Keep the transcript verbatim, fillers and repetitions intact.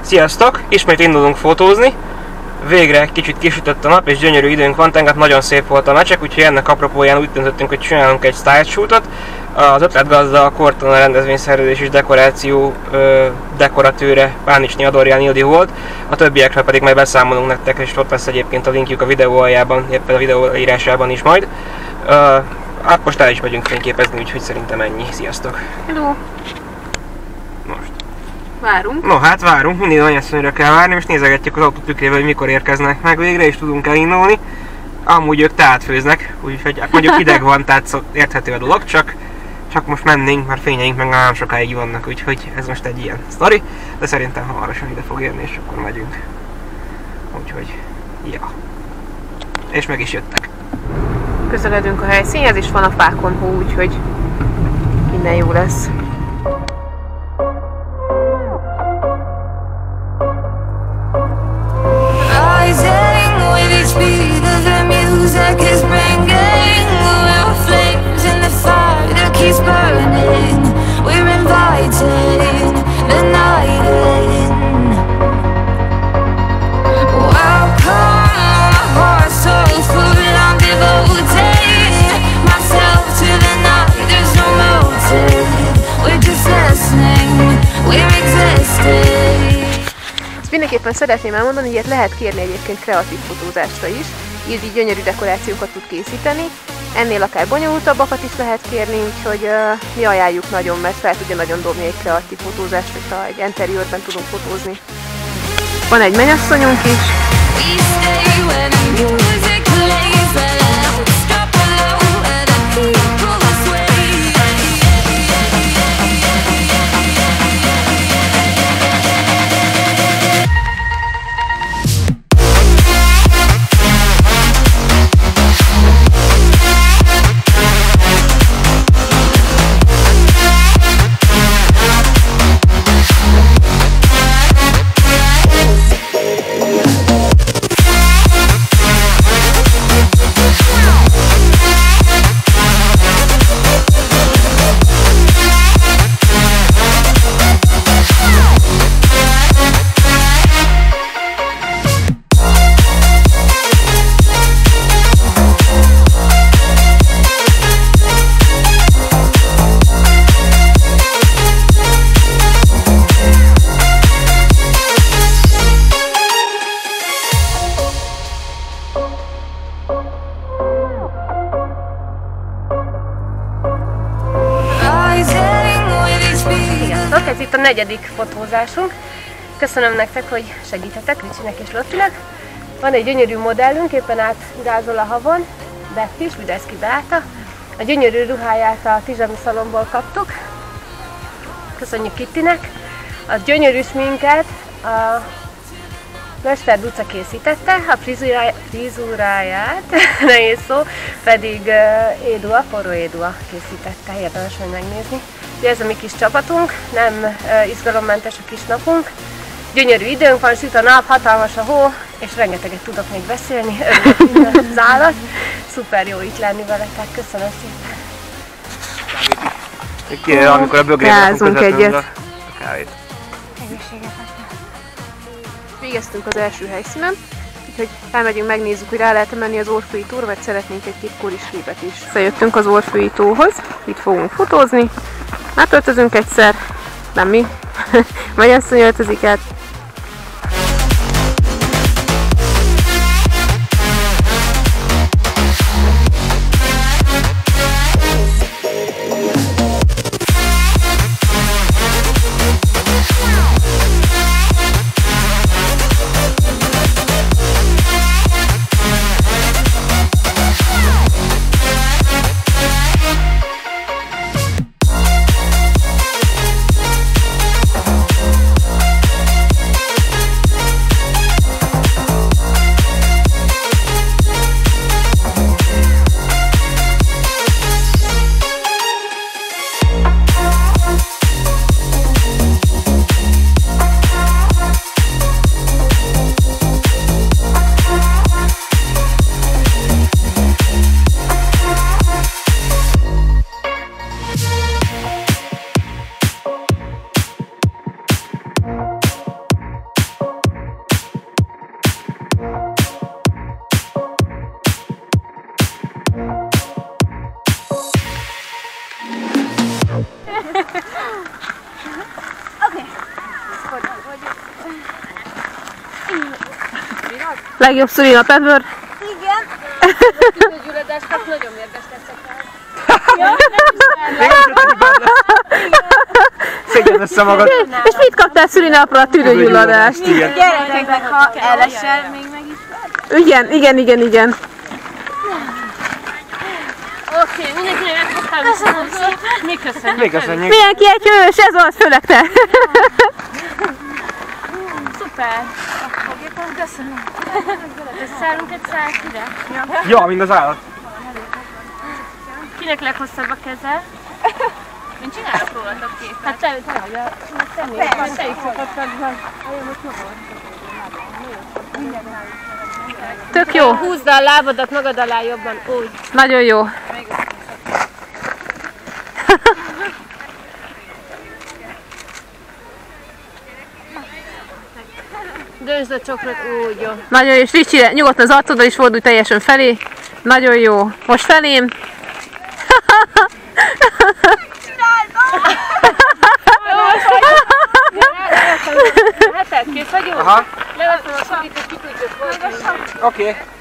Sziasztok! Ismét indulunk fotózni. Végre egy kicsit kisütött a nap és gyönyörű időnk van, tehát nagyon szép volt a meccsek, úgyhogy ennek apropóján úgy döntöttünk, hogy csinálunk egy style shootot. Az ötletgazda, a Cortona rendezvényszervezés és dekoráció ö, dekoratőre Pánicsné Adorján Ildi volt, a többiekről pedig majd beszámolunk nektek, és ott lesz egyébként a linkjük a videó aljában, éppen a videó írásában is majd. Ö, hát most el is megyünk fényképezni, úgyhogy szerintem ennyi. Sziasztok! Hello! Most. Várunk. No hát várunk, mindig anyasszonyra kell várni, most nézegetjük az autó tükrével, hogy mikor érkeznek meg végre, és tudunk elindulni. Amúgy ők teát főznek, úgyhogy mondjuk hideg van, tehát érthető a dolog, csak, csak most mennénk, mert fényeink meg nagyon sokáig vannak, úgyhogy ez most egy ilyen sztori, de szerintem hamarosan ide fog érni, és akkor megyünk. Úgyhogy, ja. És meg is jöttek. Közeledünk a helyszínhez, és van a fákon hó, úgyhogy minden jó lesz. Mindenképpen szeretném elmondani, hogy ilyet lehet kérni egyébként kreatív fotózásra is, így gyönyörű dekorációkat tud készíteni, ennél akár bonyolultabbakat is lehet kérni, úgyhogy uh, mi ajánljuk nagyon, mert fel tudja nagyon dobni egy kreatív fotózást, hogyha egy interiőrben tudunk fotózni. Van egy mennyasszonyunk is. Ez itt a negyedik fotózásunk. Köszönöm nektek, hogy segíthetek Ricsinek és Lottinak. Van egy gyönyörű modellünk, éppen átgázol a havon, Betty is, Videszki Beáta. A gyönyörű ruháját a Tizsami Szalomból kaptuk. Köszönjük Kittinek. A gyönyörű sminket a Mester Duca készítette, a frizuráját, frizuráját nehéz szó, pedig uh, Édua, Forró Édua készítette, érdemes majd megnézni. Ugye ez a mi kis csapatunk, nem uh, izgalommentes a kis napunk. Gyönyörű időnk van, süt a nap, hatalmas a hó, és rengeteget tudok még beszélni, örülök minden az állat. Szuper jó itt lenni veletek, köszönöm szépen. Ki, amikor a bögrében rázunk egyet. A kávét. Végeztünk az első helyszínen, úgyhogy elmegyünk, megnézzük, hogy rá lehet menni az Orfői tóra, vagy szeretnénk egy titkolis képet is. Visszajöttünk az Orfői tóhoz, itt fogunk fotózni. Átöltözünk egyszer, nem mi, mennyasszony öltözik át. Legjobb szülinap ever. Igen. Tüdőgyulladás, hát nagyon mérges leszek el. Ja, Még nem tudod, hogy bad lesz. Szedjed össze magad. És mit kaptál szülinapra a tüdőgyulladást? Gyerekeknek, ha elesel, még meg is várj. Igen, igen, igen, igen. Oké, mindenkinek megkaptam. Köszönöm szépen. Mi köszönjük. Még köszönjük. Mindenki egy hős, ez az, főleg te. Szuper. Köszönöm. Összeállunk egy szállkire? Ja, mint az állat. Kinek leghosszabb a keze? Én csinálok rólatok képet. Hát te, te vagy a... Te még, te, te is szokottad. Tök jó. Húzd a lábadat magad alá jobban, úgy. Nagyon jó. Döntsd a csokrot, úgy jó. Nagyon jó, és Ricsi, nyugodtan az arcodra is fordulj teljesen felé. Nagyon jó. Most felém. Heted, kész vagyunk? Aha. Levettem a segítőt, ki tudjuk volni. Oké. Okay.